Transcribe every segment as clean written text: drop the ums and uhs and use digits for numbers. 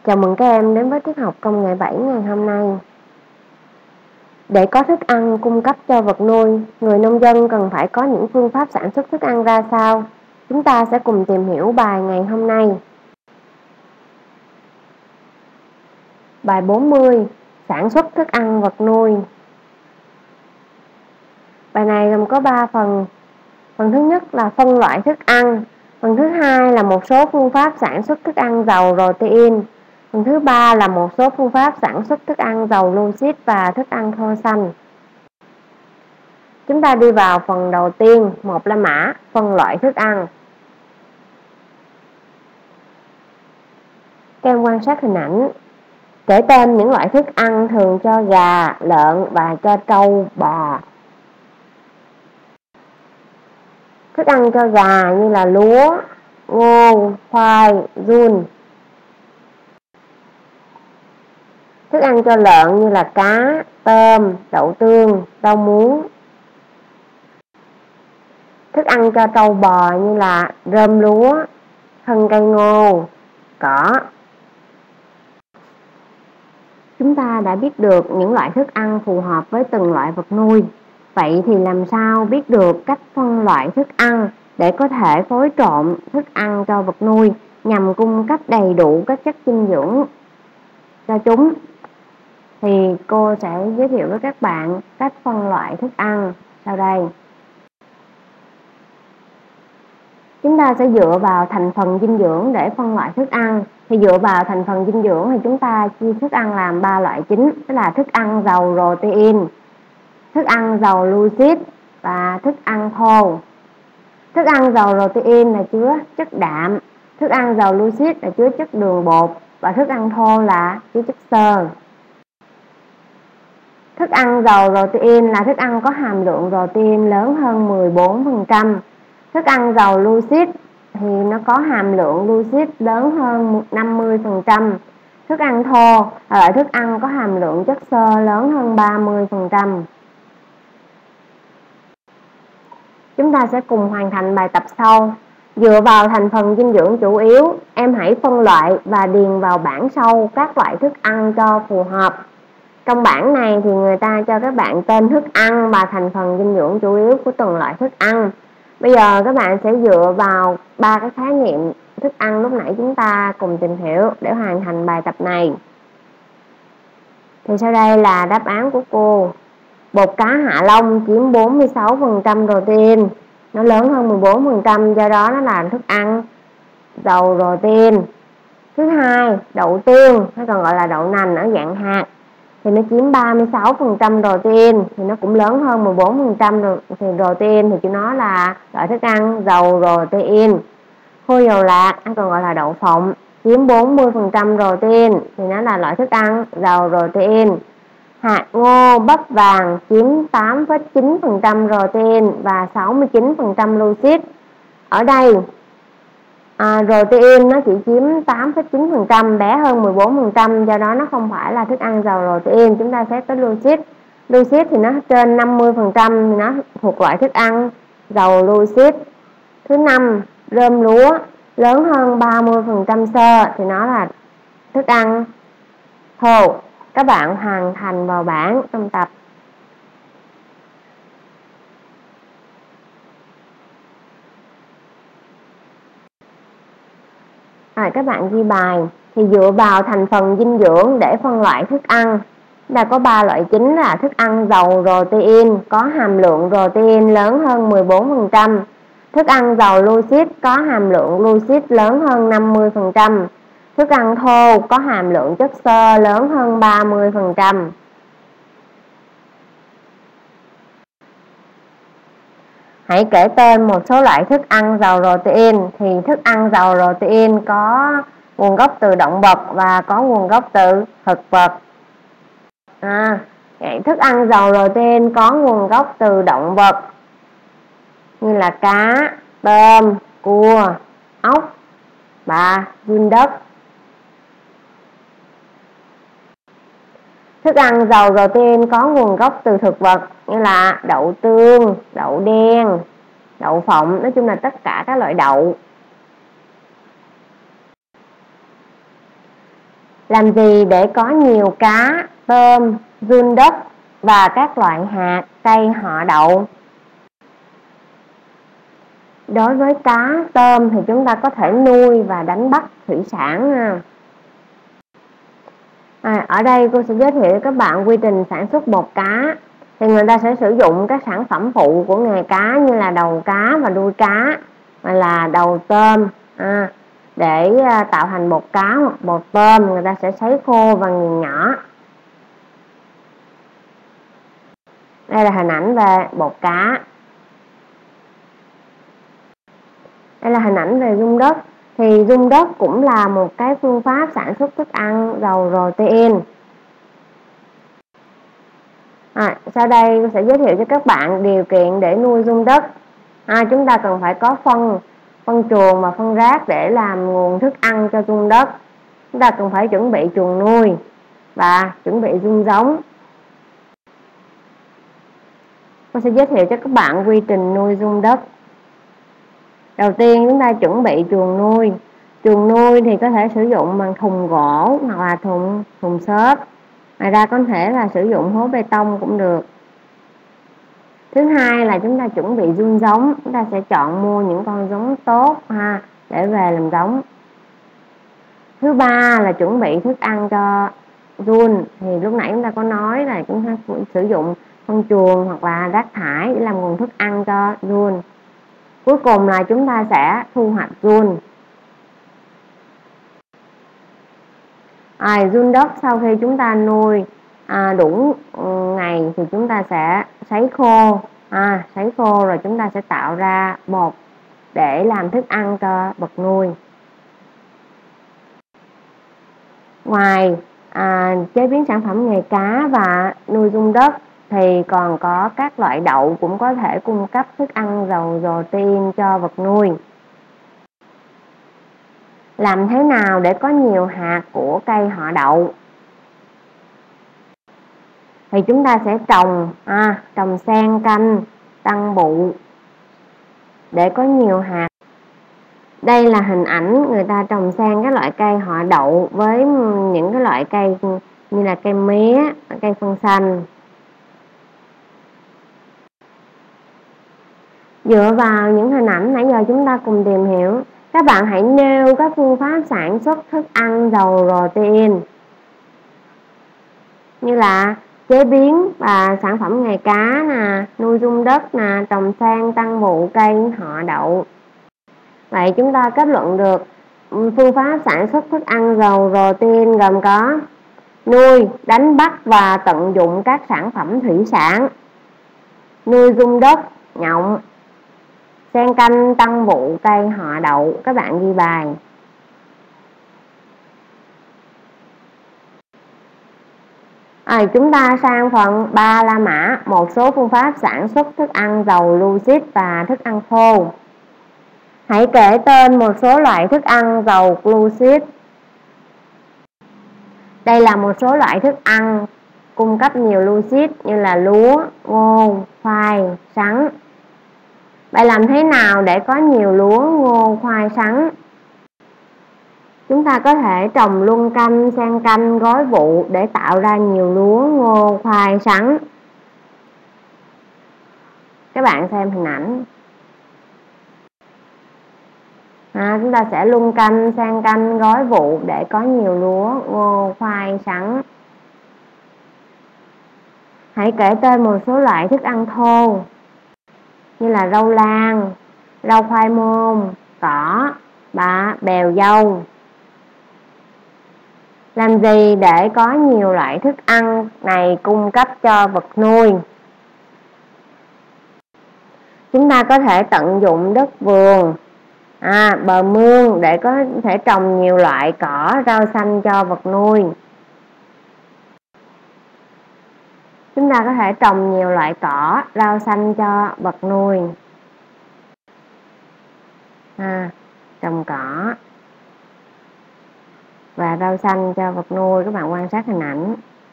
Chào mừng các em đến với tiết học công nghệ 7 ngày hôm nay. Để có thức ăn cung cấp cho vật nuôi, người nông dân cần phải có những phương pháp sản xuất thức ăn ra sao? Chúng ta sẽ cùng tìm hiểu bài ngày hôm nay. Bài 40. Sản xuất thức ăn vật nuôi. Bài này gồm có 3 phần. Phần thứ nhất là phân loại thức ăn. Phần thứ hai là một số phương pháp sản xuất thức ăn giàu protein. Phần thứ ba là một số phương pháp sản xuất thức ăn giàu lucid và thức ăn thô xanh. Chúng ta đi vào phần đầu tiên, một là mã phân loại thức ăn. Các em quan sát hình ảnh, kể tên những loại thức ăn thường cho gà, lợn và cho trâu, bò. Thức ăn cho gà như là lúa, ngô, khoai, giun. Thức ăn cho lợn như là cá, tôm, đậu tương, rau muống. Thức ăn cho trâu bò như là rơm lúa, thân cây ngô, cỏ. Chúng ta đã biết được những loại thức ăn phù hợp với từng loại vật nuôi. Vậy thì làm sao biết được cách phân loại thức ăn để có thể phối trộn thức ăn cho vật nuôi nhằm cung cấp đầy đủ các chất dinh dưỡng cho chúng? Thì cô sẽ giới thiệu với các bạn cách phân loại thức ăn sau đây. Chúng ta sẽ dựa vào thành phần dinh dưỡng để phân loại thức ăn. Thì dựa vào thành phần dinh dưỡng thì chúng ta chia thức ăn làm 3 loại chính, tức là thức ăn giàu protein, thức ăn giàu lucid và thức ăn thô. Thức ăn giàu protein là chứa chất đạm, thức ăn giàu lucid là chứa chất đường bột và thức ăn thô là chứa chất xơ. Thức ăn giàu protein là thức ăn có hàm lượng protein lớn hơn 14%. Thức ăn giàu lucid thì nó có hàm lượng lucid lớn hơn 50%. Thức ăn thô là loại thức ăn có hàm lượng chất xơ lớn hơn 30%. Chúng ta sẽ cùng hoàn thành bài tập sau. Dựa vào thành phần dinh dưỡng chủ yếu, em hãy phân loại và điền vào bảng sau các loại thức ăn cho phù hợp. Trong bảng này thì người ta cho các bạn tên thức ăn và thành phần dinh dưỡng chủ yếu của từng loại thức ăn. Bây giờ các bạn sẽ dựa vào 3 cái khái niệm thức ăn lúc nãy chúng ta cùng tìm hiểu để hoàn thành bài tập này. Thì sau đây là đáp án của cô. Bột cá Hạ Long chiếm 46% protein, nó lớn hơn 14%, do đó nó là thức ăn giàu protein. Thứ hai, đậu tương hay còn gọi là đậu nành ở dạng hạt thì nó chiếm 36% protein, thì nó cũng lớn hơn 14% rồi. Thì protein thì nó là loại thức ăn giàu protein. Khô dầu lạc hay còn gọi là đậu phộng chiếm 40% protein, thì nó là loại thức ăn giàu protein. Hạt ngô, bắp vàng chiếm 8,9% protein và 69% lucid. Ở đây protein nó chỉ chiếm 8,9%, bé hơn 14%, do đó nó không phải là thức ăn giàu protein. Chúng ta xét tới lucid. Lucid thì nó trên 50%, thì nó thuộc loại thức ăn giàu lucid. Thứ năm, rơm lúa lớn hơn 30% xơ, thì nó là thức ăn thô. Các bạn hoàn thành vào bảng trong tập. Các bạn ghi bài. Thì dựa vào thành phần dinh dưỡng để phân loại thức ăn, đã có 3 loại chính là thức ăn giàu protein có hàm lượng protein lớn hơn 14%, thức ăn giàu lucid có hàm lượng lucid lớn hơn 50%, thức ăn thô có hàm lượng chất xơ lớn hơn 30%. Hãy kể tên một số loại thức ăn giàu protein. Thì thức ăn giàu protein có nguồn gốc từ động vật và có nguồn gốc từ thực vật. Thức ăn giàu protein có nguồn gốc từ động vật như là cá, tôm, cua, ốc và giun đất. Thức ăn giàu protein có nguồn gốc từ thực vật như là đậu tương, đậu đen, đậu phộng, nói chung là tất cả các loại đậu. Làm gì để có nhiều cá, tôm, giun đất và các loại hạt, cây họ đậu? Đối với cá, tôm thì chúng ta có thể nuôi và đánh bắt thủy sản. Ở đây cô sẽ giới thiệu cho các bạn quy trình sản xuất bột cá. Thì người ta sẽ sử dụng các sản phẩm phụ của nghề cá như là đầu cá và đuôi cá, hoặc là đầu tôm. Để tạo thành bột cá hoặc bột tôm, người ta sẽ sấy khô và nghiền nhỏ. Đây là hình ảnh về bột cá. Đây là hình ảnh về giun đất. Thì giun đất cũng là một cái phương pháp sản xuất thức ăn giàu protein. Sau đây tôi sẽ giới thiệu cho các bạn điều kiện để nuôi giun đất. Chúng ta cần phải có phân chuồng và phân rác để làm nguồn thức ăn cho giun đất. Chúng ta cần phải chuẩn bị chuồng nuôi và chuẩn bị giun giống. Tôi sẽ giới thiệu cho các bạn quy trình nuôi giun đất. Đầu tiên chúng ta chuẩn bị chuồng nuôi. Chuồng nuôi thì có thể sử dụng bằng thùng gỗ hoặc là thùng xốp. Ngoài ra có thể là sử dụng hố bê tông cũng được. Thứ hai là chúng ta chuẩn bị giun giống. Chúng ta sẽ chọn mua những con giống tốt để về làm giống. Thứ ba là chuẩn bị thức ăn cho giun. Thì lúc nãy chúng ta có nói là chúng ta sử dụng phân chuồng hoặc là rác thải để làm nguồn thức ăn cho giun. Cuối cùng là chúng ta sẽ thu hoạch giun. Giun đất sau khi chúng ta nuôi đủ ngày thì chúng ta sẽ sấy khô. Sấy khô rồi chúng ta sẽ tạo ra bột để làm thức ăn cho vật nuôi. Ngoài chế biến sản phẩm nghề cá và nuôi giun đất thì còn có các loại đậu cũng có thể cung cấp thức ăn giàu protein cho vật nuôi. Làm thế nào để có nhiều hạt của cây họ đậu? Thì chúng ta sẽ trồng xen canh tăng bụ để có nhiều hạt. Đây là hình ảnh người ta trồng xen các loại cây họ đậu với những cái loại cây như là cây mía, cây phân xanh. Dựa vào những hình ảnh nãy giờ chúng ta cùng tìm hiểu, các bạn hãy nêu các phương pháp sản xuất thức ăn giàu protein như là chế biến và sản phẩm nghề cá nuôi giun đất trồng xen tăng vụ cây họ đậu. Vậy chúng ta kết luận được phương pháp sản xuất thức ăn giàu protein gồm có nuôi, đánh bắt và tận dụng các sản phẩm thủy sản, nuôi giun đất, nhộng, xen canh tăng vụ cây họ đậu. Các bạn ghi bài. Chúng ta sang phần 3 La Mã, một số phương pháp sản xuất thức ăn giàu glucid và thức ăn khô. Hãy kể tên một số loại thức ăn giàu glucid. Đây là một số loại thức ăn cung cấp nhiều glucid như là lúa, ngô, khoai, sắn. Vậy làm thế nào để có nhiều lúa, ngô, khoai, sắn? Chúng ta có thể trồng luân canh, xen canh, gói vụ để tạo ra nhiều lúa, ngô, khoai, sắn. Các bạn xem hình ảnh. Chúng ta sẽ luân canh, xen canh, gói vụ để có nhiều lúa, ngô, khoai, sắn. Hãy kể tên một số loại thức ăn thô như là rau lang, rau khoai môn, cỏ, bèo dâu. Làm gì để có nhiều loại thức ăn này cung cấp cho vật nuôi? Chúng ta có thể tận dụng đất vườn, bờ mương để có thể trồng nhiều loại cỏ, rau xanh cho vật nuôi. Chúng ta có thể trồng nhiều loại cỏ, rau xanh cho vật nuôi. Trồng cỏ và rau xanh cho vật nuôi. Các bạn quan sát hình ảnh.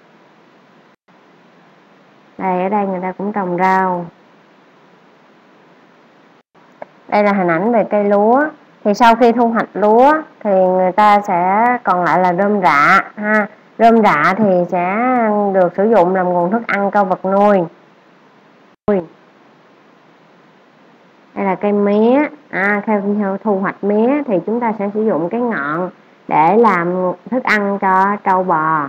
Ở đây người ta cũng trồng rau. Đây là hình ảnh về cây lúa. Thì sau khi thu hoạch lúa thì người ta sẽ còn lại là rơm rạ ha. Rơm rạ thì sẽ được sử dụng làm nguồn thức ăn cho vật nuôi. Đây là cây mía. Theo thu hoạch mía thì chúng ta sẽ sử dụng cái ngọn để làm thức ăn cho trâu bò.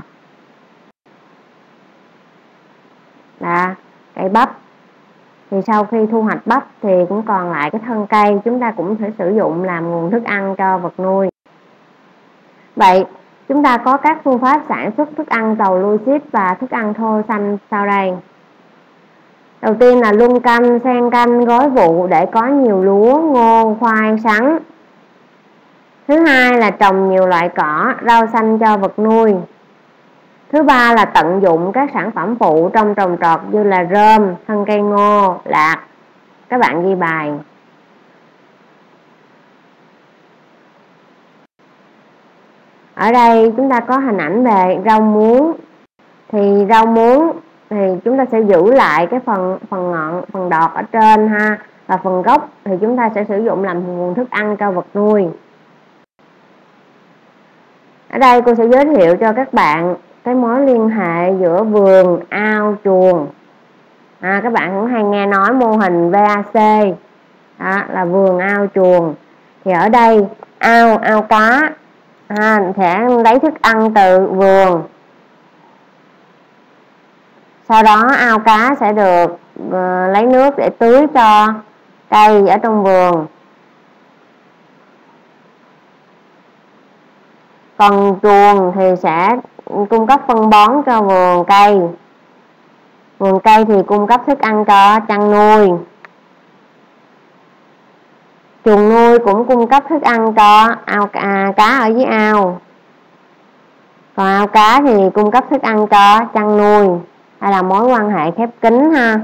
Là cây bắp. Thì sau khi thu hoạch bắp thì cũng còn lại cái thân cây, chúng ta cũng sẽ sử dụng làm nguồn thức ăn cho vật nuôi. Vậy chúng ta có các phương pháp sản xuất thức ăn giàu lucid và thức ăn thô xanh sau đây. Đầu tiên là luân canh, xen canh, gói vụ để có nhiều lúa, ngô, khoai, sắn. Thứ hai là trồng nhiều loại cỏ, rau xanh cho vật nuôi. Thứ ba là tận dụng các sản phẩm phụ trong trồng trọt như là rơm, thân cây ngô, lạc. Các bạn ghi bài. Ở đây chúng ta có hình ảnh về rau muống. Thì rau muống thì chúng ta sẽ giữ lại cái phần ngọn, phần đọt ở trên ha, và phần gốc thì chúng ta sẽ sử dụng làm nguồn thức ăn cho vật nuôi. Ở đây cô sẽ giới thiệu cho các bạn cái mối liên hệ giữa vườn, ao, chuồng. Các bạn cũng hay nghe nói mô hình VAC, là vườn, ao, chuồng. Thì ở đây ao cá sẽ lấy thức ăn từ vườn. Sau đó ao cá sẽ được lấy nước để tưới cho cây ở trong vườn. Còn chuồng thì sẽ cung cấp phân bón cho vườn cây. Vườn cây thì cung cấp thức ăn cho chăn nuôi. Chuồng nuôi cũng cung cấp thức ăn cho cá ở dưới ao. Còn ao cá thì cung cấp thức ăn cho chăn nuôi. Đây là mối quan hệ khép kín ha.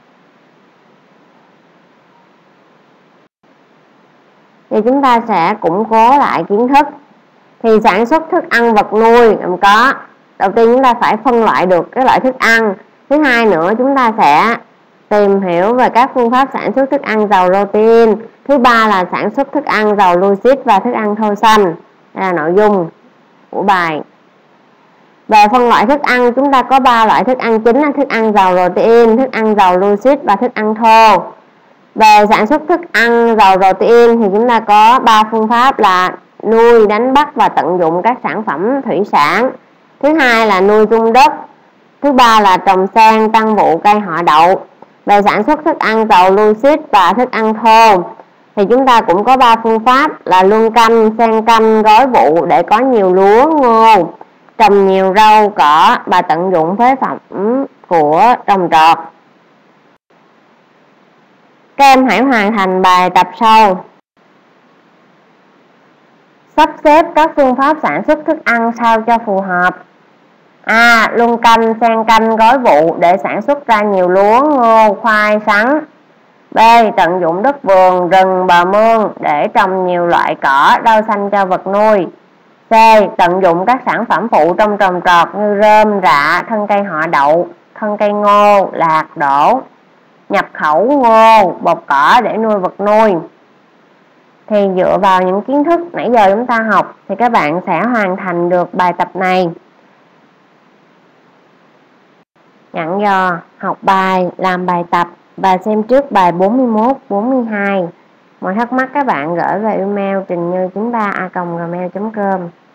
Thì chúng ta sẽ củng cố lại kiến thức. Thì sản xuất thức ăn vật nuôi gồm có, đầu tiên chúng ta phải phân loại được cái loại thức ăn. Thứ hai nữa chúng ta sẽ tìm hiểu về các phương pháp sản xuất thức ăn giàu protein. Thứ ba là sản xuất thức ăn giàu lucid và thức ăn thô xanh. Đây là nội dung của bài. Về phân loại thức ăn, chúng ta có 3 loại thức ăn chính là thức ăn giàu protein, thức ăn giàu lucid và thức ăn thô. Về sản xuất thức ăn giàu protein thì chúng ta có 3 phương pháp là nuôi, đánh bắt và tận dụng các sản phẩm thủy sản. Thứ hai là nuôi chung đất. Thứ ba là trồng sen tăng vụ cây họ đậu. Về sản xuất thức ăn giàu lucid và thức ăn thô thì chúng ta cũng có 3 phương pháp là luân canh, xen canh, gói vụ để có nhiều lúa, ngô, trồng nhiều rau, cỏ và tận dụng phế phẩm của trồng trọt. Các em hãy hoàn thành bài tập sau. Sắp xếp các phương pháp sản xuất thức ăn sao cho phù hợp. A. Luân canh, xen canh, gói vụ để sản xuất ra nhiều lúa, ngô, khoai, sắn. B. Tận dụng đất vườn, rừng, bờ mương để trồng nhiều loại cỏ, rau xanh cho vật nuôi. C. Tận dụng các sản phẩm phụ trong trồng trọt như rơm, rạ, thân cây họ đậu, thân cây ngô, lạc, đỗ. Nhập khẩu ngô, bột cỏ để nuôi vật nuôi. Thì dựa vào những kiến thức nãy giờ chúng ta học thì các bạn sẽ hoàn thành được bài tập này. Dặn dò học bài, làm bài tập và xem trước bài 41, 42. Mọi thắc mắc các bạn gửi về email trinhnhư93a@gmail.com.